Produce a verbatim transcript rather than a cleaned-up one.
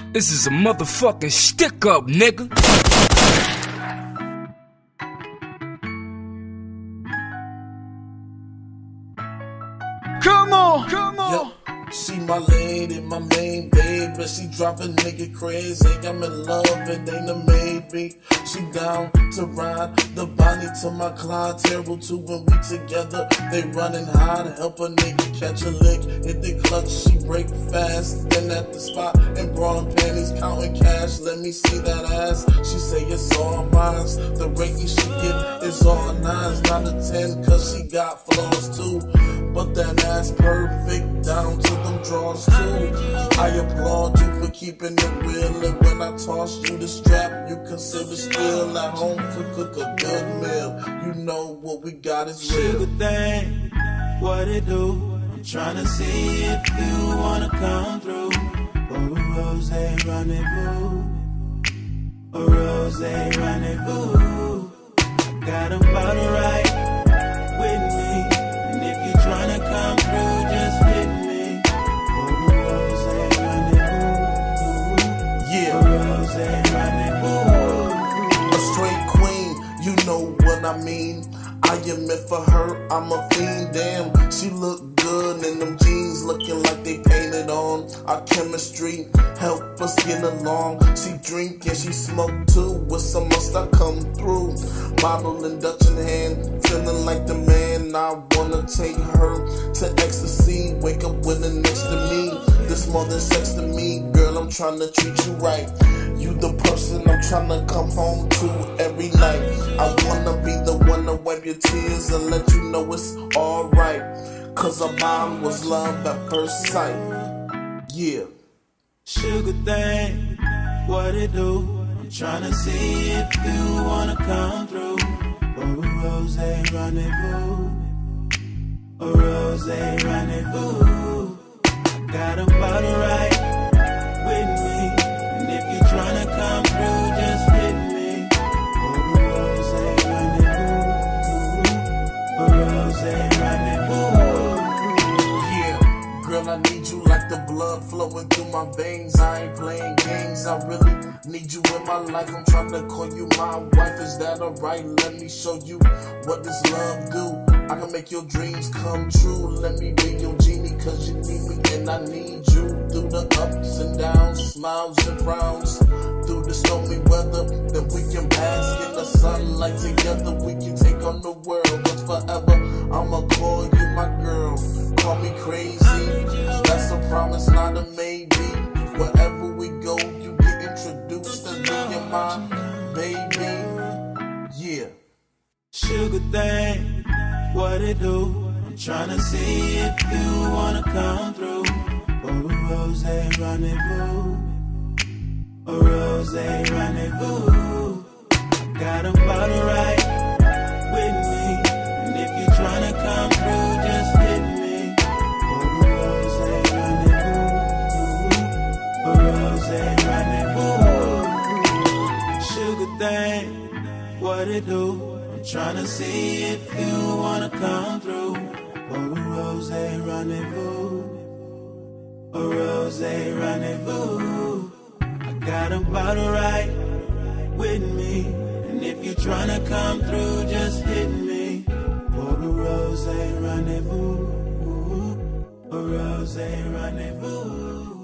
This is a motherfucking stick up, nigga. Come on, come on. Yep. She my lady, my main baby. She dropping nigga crazy. I'm in love, it ain't a maybe. She down to ride the Bonnie to my Clyde. Terrible too when we together. They running high to help a nigga catch a lick. Hit the clutch, she break fast. Then at the spot and bra and panties counting cash. Let me see that ass. She say it's all mine. The rating she get is all nines, not a ten, cause she got flaws too. But that ass perfect down to them drawers too. I applaud you for keeping it real. And when I toss you the strap, you consider still at home to cook a good meal. You know what we got is real. Sugar thing, what it do? I'm tryna see if you wanna come through. For a rose rendezvous, a rose rendezvous. I got a bottle right with me. Tryna come through, just hit me. For a rose rendezvous. Yeah. A rose rendezvous. A straight queen, you know what I mean. I am it for her, I'm a fiend, damn. She look good in them jeans, looking like they painted on. Our chemistry help us get along. She drink and she smoke too, with some must I come through. Bottle and Dutch in hand, feeling like the man. I wanna take her to ecstasy, wake up with her next to me. This more than sex to me, girl, I'm tryna treat you right. You the person I'm tryna come home to every night. I wanna be the one to wipe your tears and let you know it's alright. Cause our bond was love at first sight. Yeah. Sugar thing, what it do? I'm tryna see if you wanna come through. For a rose rendezvous, a rose rendezvous. I got a bottle right with me. And if you tryna come through, just hit me. For a rose rendezvous, a rose rendezvous. Girl, I need you like the blood flowing through my veins. I ain't playing games, I really need you in my life. I'm trying to call you my wife, is that alright? Let me show you what this love do. I can make your dreams come true. Let me be your genie, cause you need me and I need you. Through the ups and downs, smiles and frowns, through the stormy weather, then we can bask in the sunlight together. We can take on the world, but forever I'ma call you my girl. Call me crazy, that's a promise, not a maybe. Wherever we go, you get introduced as being my baby. Yeah. Sugar thing, what it do? I'm tryna see if you wanna come through. For a rose rendezvous, a rose rendezvous. I got a bottle right with me. And if you tryna come through, just hit me. Sugar thing, what it do? I'm tryna see if you wanna come through. For a rose rendezvous, a rose rendezvous. I got a bottle right with me. And if you tryna come through, just hit me. For a rose rendezvous, a rose rendezvous.